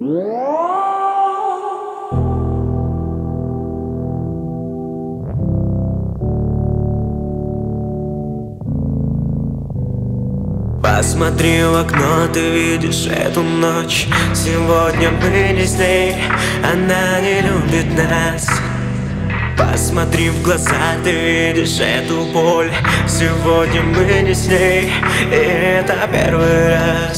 Посмотри в окно, ты видишь эту ночь. Сегодня мы не с ней, она не любит нас. Посмотри в глаза, ты видишь эту боль. Сегодня мы не с ней, и это первый раз.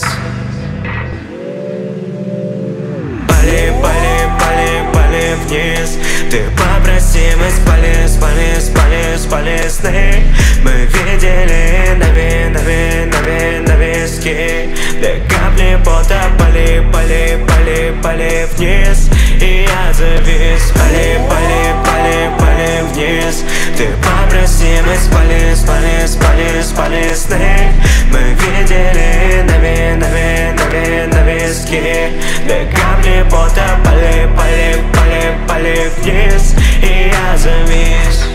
Пали, пали, пали, пали вниз. Ты попроси, мы спали, спали, спали, спали сны. Мы видели на виски. Две капли пота, пали, пали, пали, пали вниз. И я завис. Пали, пали, пали, пали вниз. Ты попроси, мы спали, спали, спали, спали сны. Мы видели на виски. Две капли пота, пали, пали, пали, пали вниз. И я завис.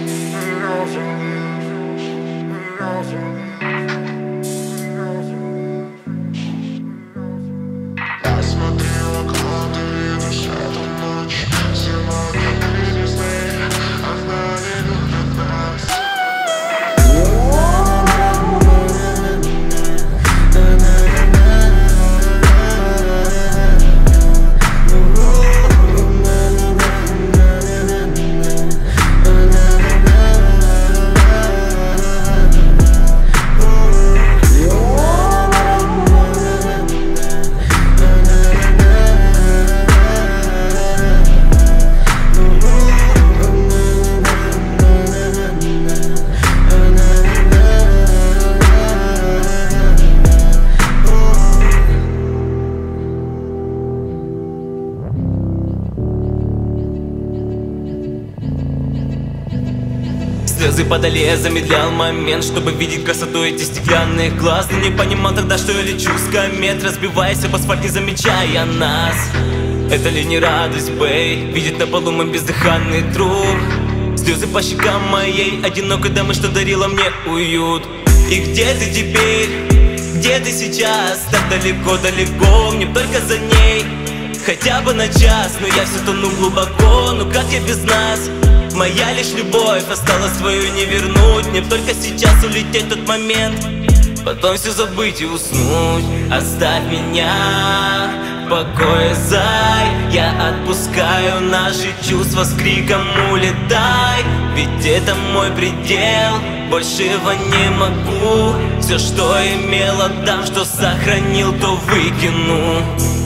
Слезы падали, я замедлял момент, чтобы видеть красоту этих стеклянных глаз. Но не понимал тогда, что я лечу с комет, разбиваясь об асфальт, не замечая нас. Это ли не радость, бэй, видеть на полу мой бездыханный труп. Слезы по щекам моей одинокой дамы, что дарила мне уют. И где ты теперь? Где ты сейчас? Так далеко-далеко, мне только за ней хотя бы на час. Но я все тону глубоко, ну как я без нас? Моя лишь любовь, осталось свою не вернуть. Мне только сейчас улететь в тот момент, потом все забыть и уснуть. Оставь меня в покое, зай. Я отпускаю наши чувства с криком улетай. Ведь это мой предел, большего не могу. Все, что имел, отдам, что сохранил, то выкину.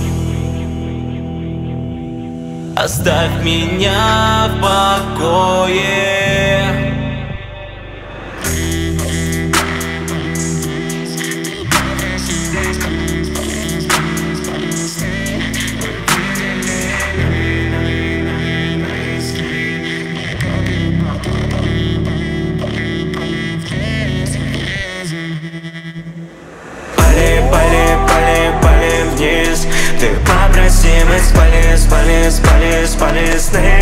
Оставь меня в покое. Пали, пали, пали, пали вниз. Ты попроси, мы спали, спали, спали, спали сны.